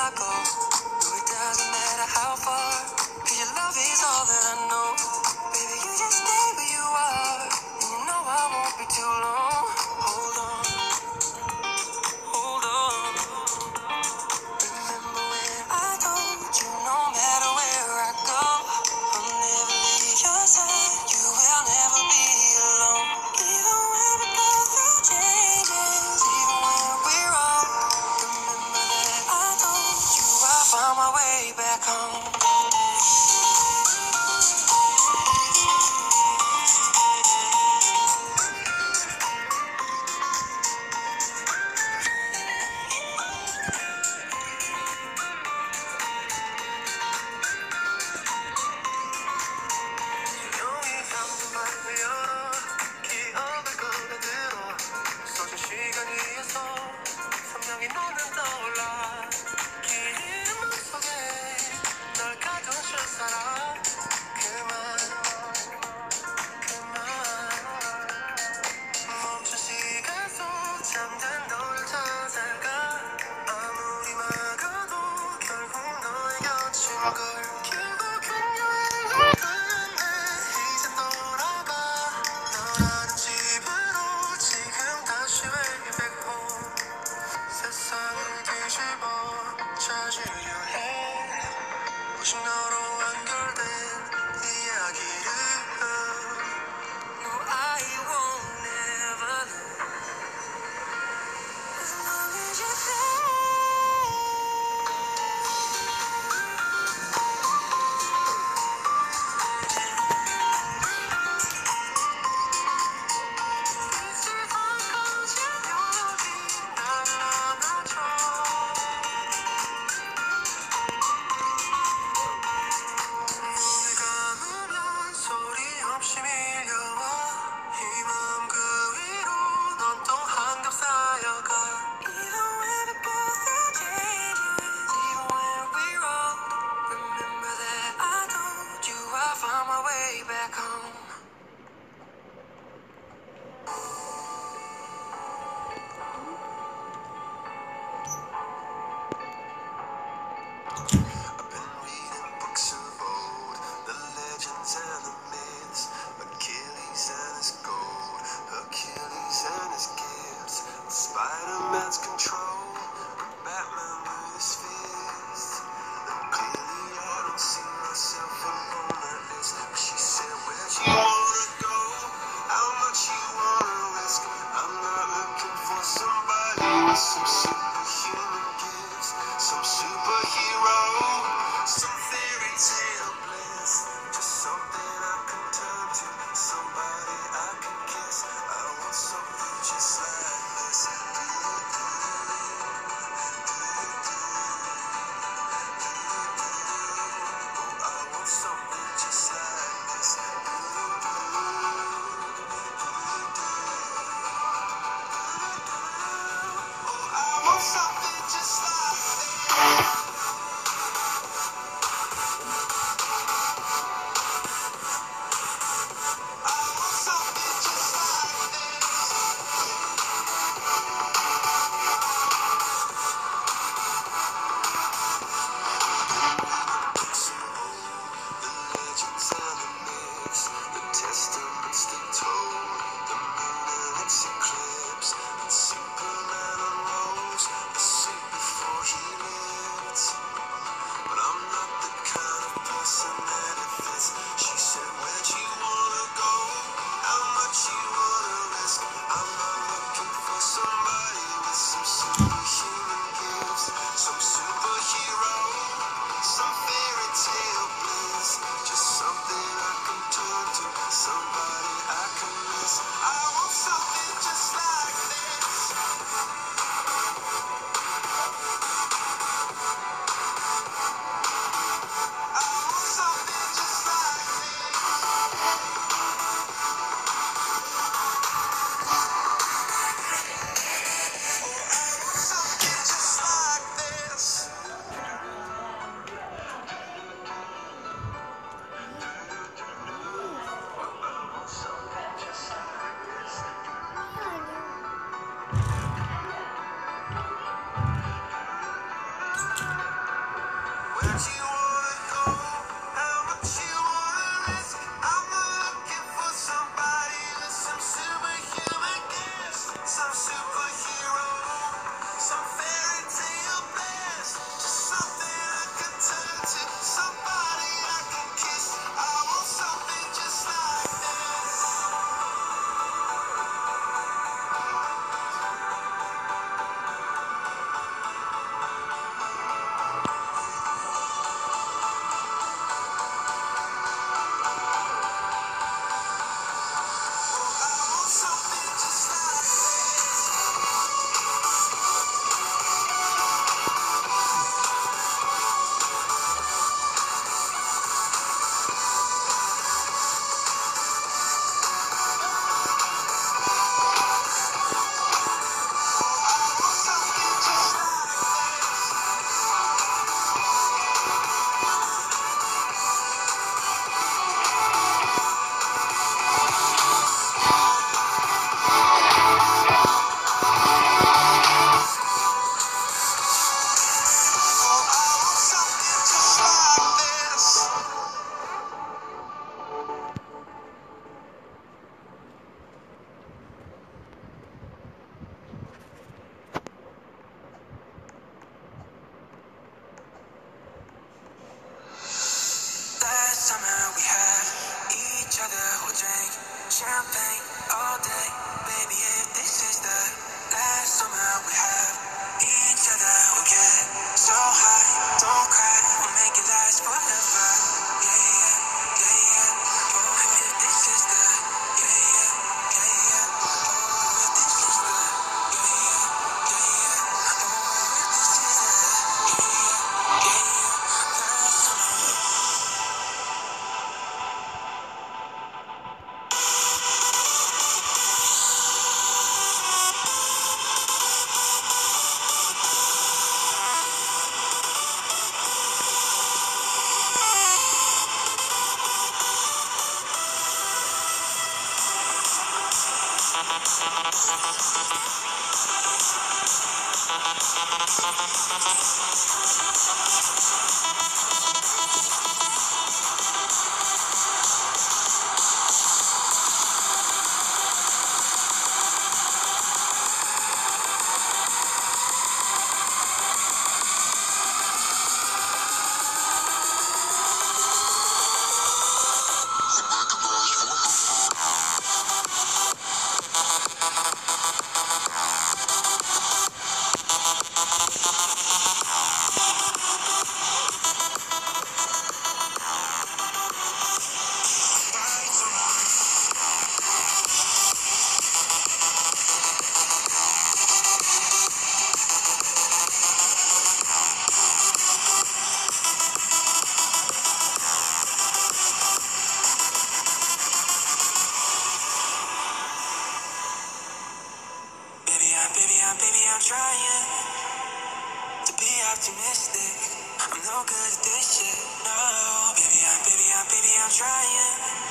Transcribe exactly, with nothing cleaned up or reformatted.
I go. No, it doesn't matter how far, cause your love is all that I know. Baby, you just stay where you are, and you know I won't be too long. Hold on, hold on. Remember when I told you no matter where I go, I'll never leave your side, you will never be alone. Even when we go through changes, even when we're wrong, remember that I told you I found my way back home. 조용히 상처만 열어 기억을 끌어들어 써준 시간 위에서 선명히 너는 떠올라 긴 이름 속에 널 가둔 실사람 그만 그만 멈춘 시간 속 잠든 너를 찾아가 아무리 막아도 결국 너의 곁인 걸 결국은 여행을 끝내 이제 돌아가 너라는 집으로 지금 다시 way back home 세상을 뒤집어 찾으려 해 오직 너로 완결된 이야기를 No, I won't never as long as you're there. Where'd you wanna go? How much you wanna risk? I'm not looking for somebody with some superhuman gifts, some superhero, some fairy tale bliss, just something I can turn to, somebody I can kiss. I want something just like this. Something just like this. Last summer we had each other who drank champagne all day. Baby, if this is the last summer we have each other, we get so high, don't cry, we'll make it last forever. Yeah, yeah, yeah, yeah. Oh, if this is the yeah, yeah, yeah, yeah. Oh, if this is the yeah, yeah, yeah, yeah. Oh, if this is the yeah, yeah, yeah, yeah. Last summer. Baby, I'm, baby, I'm, baby, I'm trying to be optimistic. I'm no good at this shit. No, baby, I'm, baby, I'm, baby, I'm trying.